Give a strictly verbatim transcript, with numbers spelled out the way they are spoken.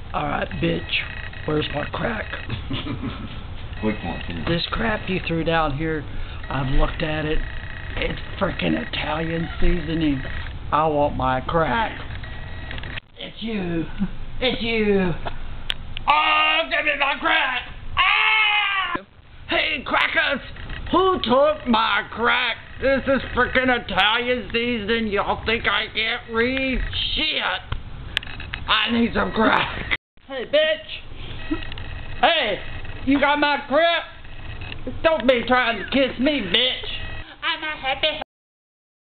Alright, bitch. Where's my crack? Which one? This crap you threw down here, I've looked at it. It's frickin' Italian seasoning. I want my crack. It's you. It's you. Oh, give me my crack! Ah! Hey, crackers! Who took my crack? This is frickin' Italian seasoning. Y'all think I can't read? Shit! I need some crack. Hey, bitch! Hey! You got my crack? Don't be trying to kiss me, bitch! I'm a happy